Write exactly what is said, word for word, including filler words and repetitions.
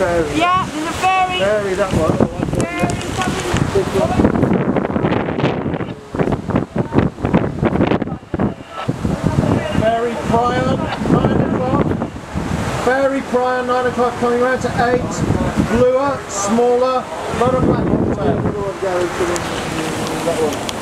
ferry. Yeah, there's a ferry. Ferry, that one. Ferry coming. Ferry Prion, nine o'clock. Ferry Prion, nine o'clock, coming round to eight. Bluer, smaller, lot of black on the tail. That one.